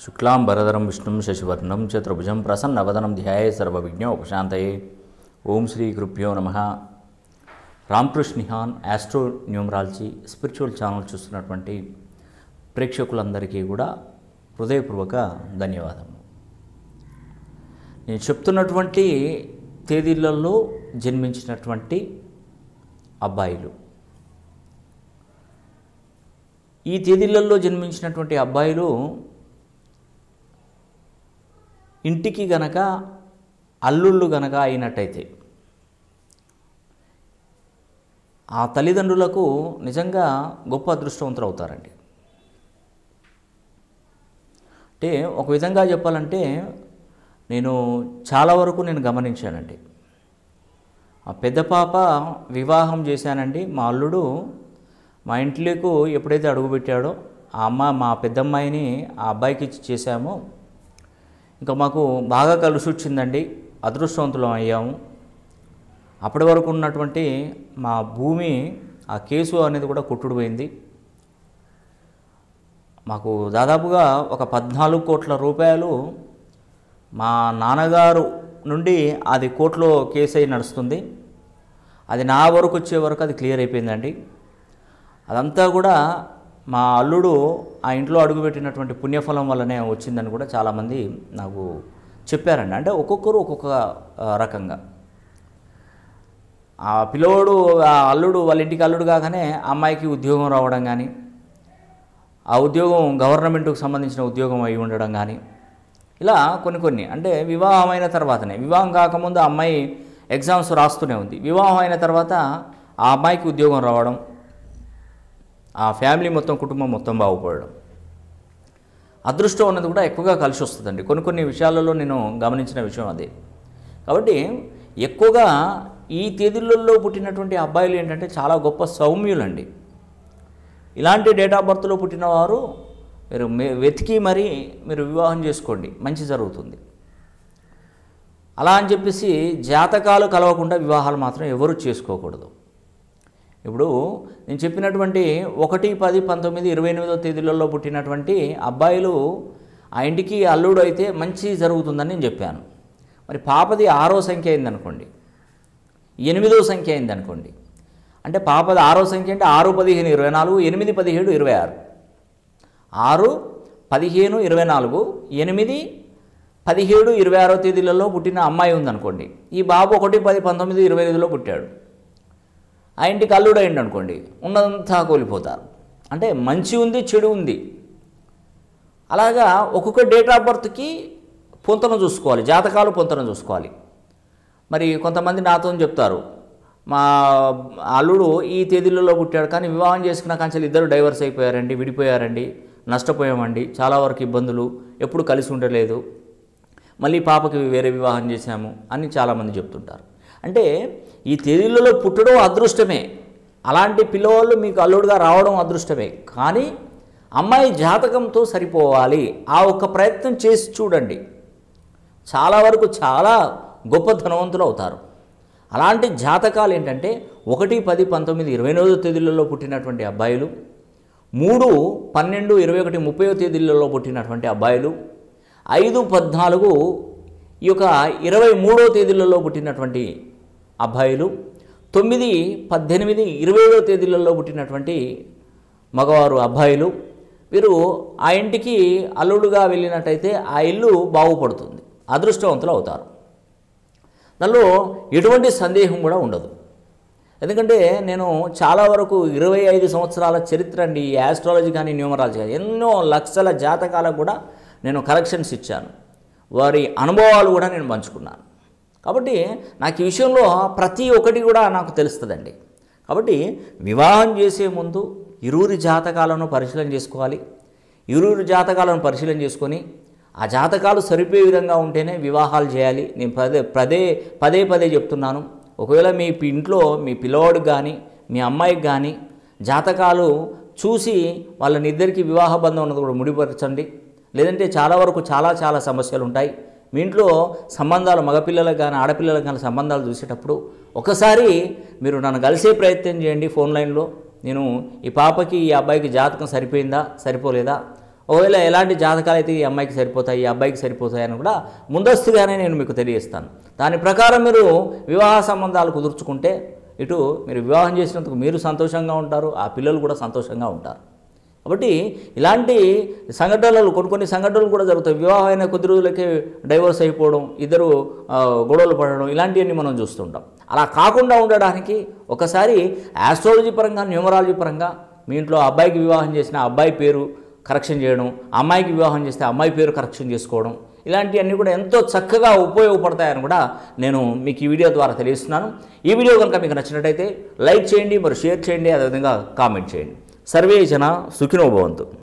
शुक्लांबरधरं विष्णुं शशिवर्णं चतुर्भुजं प्रसन्नवदनं ध्यायेत् सर्वविघ्नोपशान्तये। ओम श्री गुरुभ्यो नमः। Ramakrishna Nihan astro numerology spiritual channel చూస్తున్నటువంటి ప్రేక్షకులందరికీ కూడా హృదయపూర్వక ధన్యవాదములు. నేను చెప్తున్నటువంటి తేదీలలో జన్మించినటువంటి అబ్బాయిలు, ఈ తేదీలలో జన్మించినటువంటి అబ్బాయిలు ఇంటికి గనక అల్లుళ్ళు గనక అయినట్టయితే ఆ తల్లిదండ్రులకు నిజంగా గొప్ప అదృష్టవంతులు అవుతారండి. అంటే ఒక విధంగా చెప్పాలంటే నేను చాలా వరకు నేను గమనించానండి. ఆ పెద్ద పాప వివాహం చేశానండి. మా అల్లుడు మా ఇంట్లోకి ఎప్పుడైతే అడుగుపెట్టాడో మా పెద్దమ్మాయిని ఆ అబ్బాయికి ఇచ్చి చేశామో ఇంకా మాకు బాగా కలిసి వచ్చిందండి, అదృష్టవంతులం అయ్యాము. అప్పటి వరకు ఉన్నటువంటి మా భూమి ఆ కేసు అనేది కూడా కొట్టుడుపోయింది. మాకు దాదాపుగా ఒక 14 కోట్ల రూపాయలు మా నాన్నగారు నుండి అది కోర్టులో కేసు అయి నడుస్తుంది. అది నా వరకు వచ్చే వరకు అది క్లియర్ అయిపోయిందండి. అదంతా కూడా మా అల్లుడు ఆ ఇంట్లో అడుగుపెట్టినటువంటి పుణ్యఫలం వల్లనే వచ్చిందని కూడా చాలామంది నాకు చెప్పారండి. అంటే ఒక్కొక్కరు ఒక్కొక్క రకంగా. ఆ పిల్లోడు ఆ అల్లుడు వాళ్ళ ఇంటికి అల్లుడు కాగానే అమ్మాయికి ఉద్యోగం రావడం కానీ, ఆ ఉద్యోగం గవర్నమెంట్కు సంబంధించిన ఉద్యోగం అయి ఉండడం కానీ, ఇలా కొన్ని అంటే వివాహం అయిన తర్వాతనే, వివాహం కాకముందు ఆ అమ్మాయి ఎగ్జామ్స్ రాస్తూనే ఉంది, వివాహం అయిన తర్వాత ఆ అమ్మాయికి ఉద్యోగం రావడం, ఆ ఫ్యామిలీ మొత్తం కుటుంబం మొత్తం బాగుపడడం, అదృష్టం అన్నది కూడా ఎక్కువగా కలిసి వస్తుందండి. కొన్ని విషయాలలో నేను గమనించిన విషయం అదే. కాబట్టి ఎక్కువగా ఈ తేదీలలో పుట్టినటువంటి అబ్బాయిలు ఏంటంటే చాలా గొప్ప సౌమ్యులండి. ఇలాంటి డేట్ ఆఫ్ బర్త్లో పుట్టిన వారు మీరు వెతికి మరీ మీరు వివాహం చేసుకోండి, మంచి జరుగుతుంది. అలా అని చెప్పేసి జాతకాలు కలవకుండా వివాహాలు మాత్రం ఎవరు చేసుకోకూడదు. ఇప్పుడు నేను చెప్పినటువంటి 1, 10, 19, 28వ తేదీలలో పుట్టినటువంటి అబ్బాయిలు ఆ ఇంటికి అల్లుడు అయితే మంచి జరుగుతుందని నేను చెప్పాను. మరి పాపది 6వ సంఖ్య అయిందనుకోండి, 8వ సంఖ్య అయిందనుకోండి, అంటే పాపది 6వ సంఖ్య అంటే 6, 15, 24, 8, 17, 26, 6, 15, 24, 8, 17, 26వ తేదీలలో పుట్టిన అమ్మాయి ఉందనుకోండి. ఈ బాబు 1, 10, 19, 25లో పుట్టాడు. ఆ ఇంటికి అల్లుడు అయింది అనుకోండి, ఉన్నదంతా కోల్పోతారు. అంటే మంచి ఉంది, చెడు ఉంది. అలాగా ఒక్కొక్క డేట్ ఆఫ్ బర్త్కి పొంతన చూసుకోవాలి, జాతకాలు పొంతన చూసుకోవాలి. మరి కొంతమంది నాతో చెప్తారు, మా అల్లుడు ఈ తేదీలలో పుట్టాడు కానీ వివాహం చేసుకున్న కాంచెలు ఇద్దరు డైవర్స్ అయిపోయారండి, విడిపోయారండి, నష్టపోయామండి, చాలా వరకు ఇబ్బందులు, ఎప్పుడు కలిసి ఉండలేదు, మళ్ళీ పాపకి వేరే వివాహం చేశాము అని చాలామంది చెప్తుంటారు. అంటే ఈ తేదీలలో పుట్టడం అదృష్టమే, అలాంటి పిల్లవాళ్ళు మీకు అల్లుడుగా రావడం అదృష్టమే. కానీ అమ్మాయి జాతకంతో సరిపోవాలి. ఆ ఒక్క ప్రయత్నం చేసి చూడండి, చాలా వరకు చాలా గొప్ప ధనవంతులు అవుతారు. అలాంటి జాతకాలు ఏంటంటే 1, 10, 19, 28వ తేదీలలో పుట్టినటువంటి అబ్బాయిలు, 3, 12, 21, 30వ తేదీలలో పుట్టినటువంటి అబ్బాయిలు, 5, 14 ఈ యొక్క 23వ తేదీలలో పుట్టినటువంటి అబ్బాయిలు, 9, 18, 27వ తేదీలలో పుట్టినటువంటి మగవారు అబ్బాయిలు, వీరు ఆ ఇంటికి అల్లుడుగా వెళ్ళినట్టయితే ఆ ఇల్లు బాగుపడుతుంది, అదృష్టవంతులు అవుతారు. దానిలో ఎటువంటి సందేహం కూడా ఉండదు. ఎందుకంటే నేను చాలా వరకు 25 సంవత్సరాల చరిత్ర అండి, ఈ ఆస్ట్రాలజీ కానీ న్యూమరాలజీ కానీ ఎన్నో లక్షల జాతకాలకు కూడా నేను కరెక్షన్స్ ఇచ్చాను, వారి అనుభవాలు కూడా నేను పంచుకున్నాను. కాబట్టి నాకు ఈ విషయంలో ప్రతి ఒక్కటి కూడా నాకు తెలుస్తుందండి. కాబట్టి వివాహం చేసే ముందు ఇరువురి జాతకాలను పరిశీలన చేసుకోవాలి. ఇరువురి జాతకాలను పరిశీలన చేసుకొని ఆ జాతకాలు సరిపోయే విధంగా ఉంటేనే వివాహాలు చేయాలి. నేను పదే చెప్తున్నాను. ఒకవేళ మీ ఇంట్లో మీ పిల్లవాడికి కానీ మీ అమ్మాయికి కానీ జాతకాలు చూసి వాళ్ళనిద్దరికీ వివాహ బంధం ఉన్నది కూడా ముడిపరచండి. లేదంటే చాలా వరకు చాలా సమస్యలు ఉంటాయి. మీ ఇంట్లో సంబంధాలు మగపిల్లలకు కానీ ఆడపిల్లలకు కానీ సంబంధాలు చూసేటప్పుడు ఒకసారి మీరు నన్ను కలిసే ప్రయత్నం చేయండి ఫోన్ లైన్లో. నేను ఈ పాపకి ఈ అబ్బాయికి జాతకం సరిపోయిందా సరిపోలేదా, ఒకవేళ ఎలాంటి జాతకాలు అయితే ఈ అమ్మాయికి సరిపోతాయి, ఈ అబ్బాయికి సరిపోతాయి అని కూడా ముందస్తుగానే నేను మీకు తెలియజేస్తాను. దాని ప్రకారం మీరు వివాహ సంబంధాలు కుదుర్చుకుంటే ఇటు మీరు వివాహం చేసినందుకు మీరు సంతోషంగా ఉంటారు, ఆ పిల్లలు కూడా సంతోషంగా ఉంటారు. కాబట్టి ఇలాంటి సంఘటనలు కొన్ని సంఘటనలు కూడా జరుగుతాయి. వివాహం అయిన కొద్ది రోజులకే డైవర్స్ అయిపోవడం, ఇద్దరు గొడవలు పడడం, ఇలాంటివన్నీ మనం చూస్తుంటాం. అలా కాకుండా ఉండడానికి ఒకసారి ఆస్ట్రాలజీ పరంగా, న్యూమరాలజీ పరంగా మీ ఇంట్లో అబ్బాయికి వివాహం చేసిన అబ్బాయి పేరు కరెక్షన్ చేయడం, అమ్మాయికి వివాహం చేస్తే అమ్మాయి పేరు కరెక్షన్ చేసుకోవడం, ఇలాంటివన్నీ కూడా ఎంతో చక్కగా ఉపయోగపడతాయని కూడా నేను మీకు ఈ వీడియో ద్వారా తెలియజేస్తున్నాను. ఈ వీడియో కనుక మీకు నచ్చినట్టయితే లైక్ చేయండి, మరి షేర్ చేయండి, అదేవిధంగా కామెంట్ చేయండి. సర్వే జన సుఖినో భవంతు.